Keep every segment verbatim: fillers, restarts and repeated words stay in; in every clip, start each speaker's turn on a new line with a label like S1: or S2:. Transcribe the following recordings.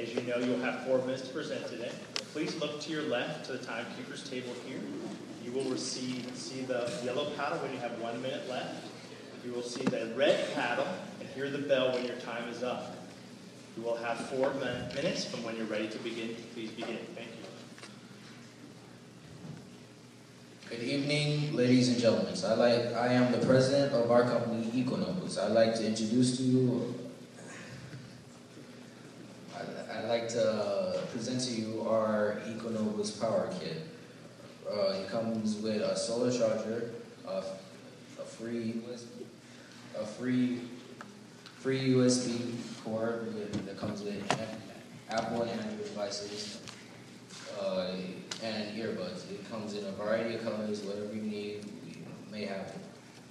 S1: As you know, you'll have four minutes to present today. Please look to your left to the timekeeper's table here. You will receive see the yellow paddle when you have one minute left. You will see the red paddle and hear the bell when your time is up. You will have four min minutes from when you're ready to begin. Please begin. Thank you.
S2: Good evening, ladies and gentlemen. I like I am the president of our company, Econobles. I'd like to introduce to you. I'd, I'd like to uh, present to you our Econobles Power Kit. Uh, it comes with a solar charger, a, a free, a free, free U S B cord with, that comes with Apple and Android devices. Uh, and earbuds. It comes in a variety of colors, whatever you need, we may have it.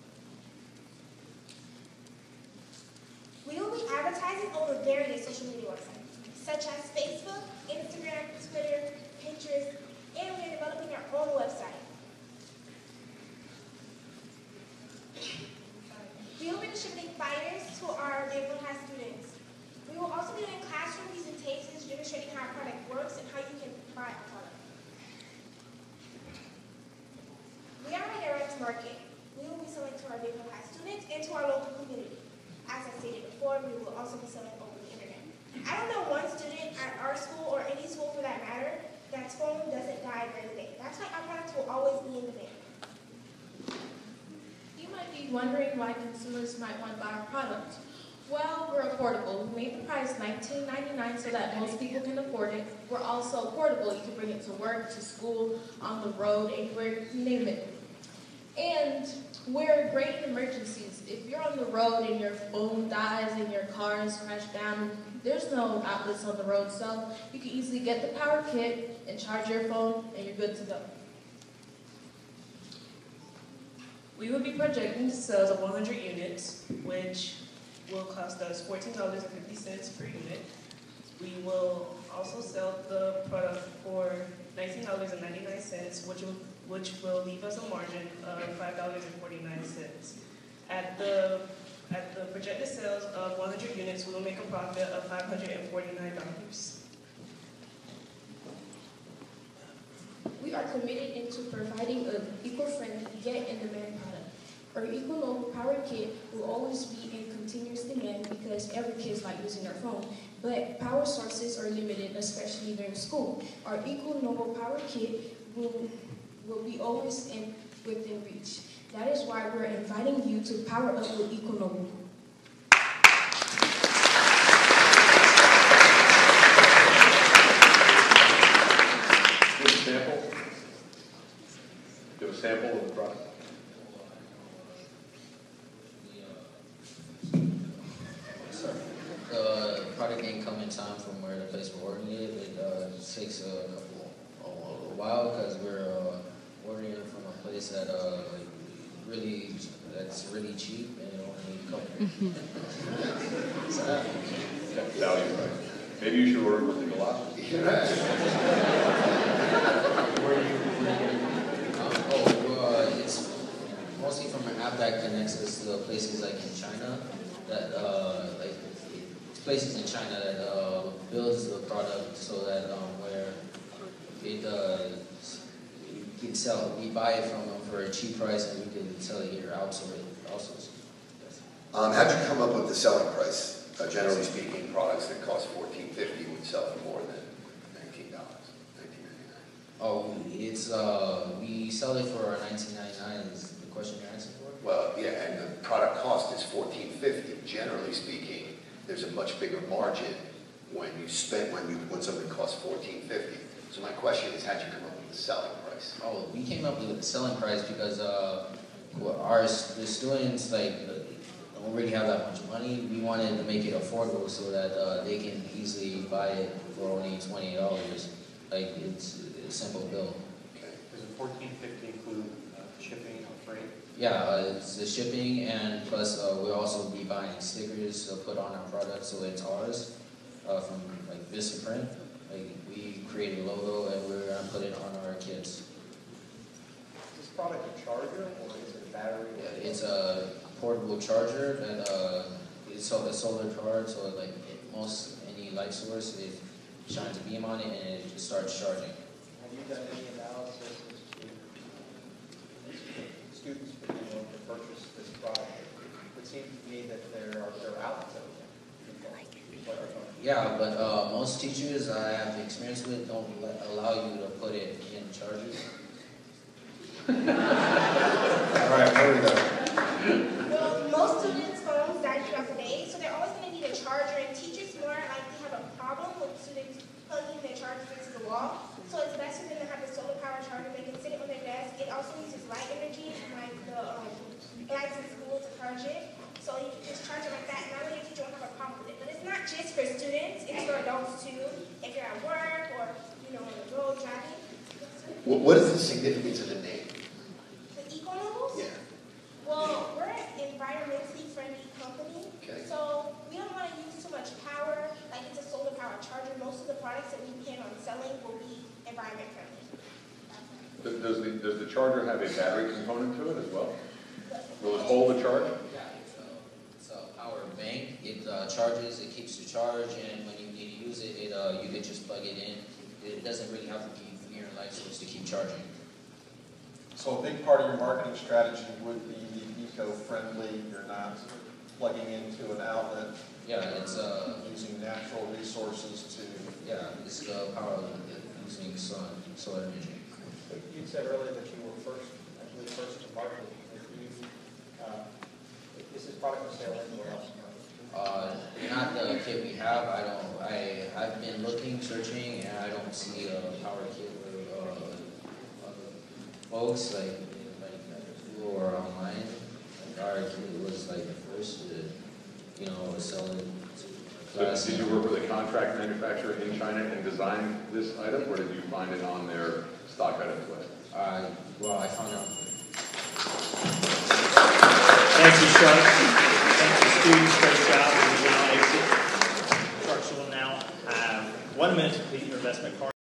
S3: We will be advertising over various social media websites, such as Facebook, Instagram, Twitter, Pinterest, and we are developing our own website. We will be distributing flyers to our neighborhood high students. We will also be doing classroom presentations demonstrating how our product works and how you can buy our product. We are a direct market. We will be selling to our neighborhood high students and to our local community. As I stated before, we will also be selling over the internet. I don't know one student at our school or any school for that matter that's phone doesn't die during the day. That's why our products will always be in demand.
S4: You might be wondering why consumers might want to buy our product. Well, we're affordable. We made the price nineteen ninety-nine so that most people can afford it. We're also portable. You can bring it to work, to school, on the road, anywhere, you name it. And we're great in emergencies. If you're on the road and your phone dies and your car is crashed down, there's no outlets on the road, so you can easily get the power kit and charge your phone, and you're good to go.
S5: We will be projecting sales of one hundred units, which will cost us fourteen dollars and fifty cents per unit. We will also sell the product for nineteen dollars and ninety-nine cents, which will, which will leave us a margin of five dollars and forty-nine cents. At the, at the projected sales of one hundred units, we will make a profit of five hundred forty-nine dollars.
S6: We are committed into providing an eco-friendly yet in-demand product. Our EcoNoble Power Kit will always be in continuous demand because every kid likes using their phone, but power sources are limited, especially during school. Our EcoNoble Power Kit will, will be always in, within reach. That is why we're inviting you to power up with EcoNoble.
S7: Do a sample? Do a sample of the product?
S2: The product didn't come in time from where the place we're ordering it. It uh, takes a couple, a, a while because we're uh, ordering it from a place that uh, like really, that's really cheap and it only comes. So that
S7: value price. Maybe you should order with the Galoshes.
S2: um, oh, uh, it's mostly from an app that connects us to places like in China that uh, like. places in China that uh, builds the product so that um, where it uh, we can sell, we buy it from them for a cheap price and we can sell it here also. also. Yes.
S8: Um, how'd you come up with the selling price? Uh, generally speaking, products that cost fourteen fifty would sell for more than nineteen dollars, nineteen ninety-nine.
S2: Oh, it's uh, we sell it for nineteen ninety-nine. Is the question you're asking for?
S8: Well, yeah, and the product cost is fourteen fifty. Generally speaking, there's a much bigger margin when you spend when you when something costs fourteen fifty. So my question is, how'd you come up with the selling price?
S2: Oh, we came up with the selling price because uh, our the students like don't really have that much money. We wanted to make it affordable so that uh, they can easily buy it for only twenty dollars. Like it's a simple bill.
S7: Okay. Does the fourteen fifty include uh, shipping and freight?
S2: Yeah, uh, it's the shipping, and plus uh, we'll also be buying stickers to put on our product so it's ours uh, from like Vistaprint. Like we create a logo and we're gonna put it on our kits.
S9: Is this product a charger or is it a battery?
S2: Yeah, it's a portable charger that uh, it's a solar charge, so like it, most any light source, it shines a beam on it, and it just starts charging.
S9: Have you done any analysis as to students being able to purchase this product? It would seem to me that there are, there are outlets of it.
S2: Yeah, but uh, most teachers I have experience with don't let, allow you to put it in chargers.
S9: All right, where we go?
S3: Well, most students' phones die throughout the day, so they're always going to need a charger, and teachers more likely have a problem with students plugging their chargers into the wall. So it's best for them to have a solar power charger. They can sit it on their desk. It also uses light energy, like the um, lights in school to charge it. So you can just charge it like that, and that way your teacher won't have a problem with it. But it's not just for students, it's for adults too. If you're at work or, you know, on the road driving.
S8: What, what is the significance of the name?
S3: The Econobles?
S8: Yeah.
S3: Well, we're an environmentally friendly company.
S8: Okay.
S3: So we don't want to use too much power. Like it's a solar power charger. Most of the products that we plan on selling will be environment friendly.
S7: Does does the, does the charger have a battery component to it as well? Will it hold the charge?
S2: Yeah, it's a, it's a power bank. It uh, charges, it keeps the charge, and when you need to use it, it uh, you can just plug it in. It doesn't really have to be near a light source to keep charging.
S9: So a big part of your marketing strategy would be eco-friendly. You're not plugging into an outlet.
S2: Yeah, it's uh,
S9: Using natural resources to.
S2: yeah, it's the power of using sun, solar energy.
S9: You said earlier that you were first, actually first to market. If you, uh, is this product for sale anywhere else?
S2: Uh, not the kit we have. I don't. I I've been looking, searching, and I don't see a power kit for uh, other folks like like Google or online. Like our kit was like the first to, you know, sell it to
S7: So
S2: class.
S7: did you work with a contract manufacturer in China and design this item, or did you find it on their stock items list?
S2: Uh, well, I found out.
S1: Thank you, Shark. Thank you, students. Great job. We will now exit. Sharks will now have one minute to complete your investment card.